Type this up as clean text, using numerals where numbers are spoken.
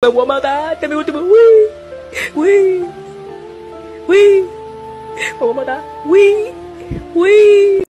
Agua mata, este es mi último. Uy, uy, uy. Agua mata, uy, uy.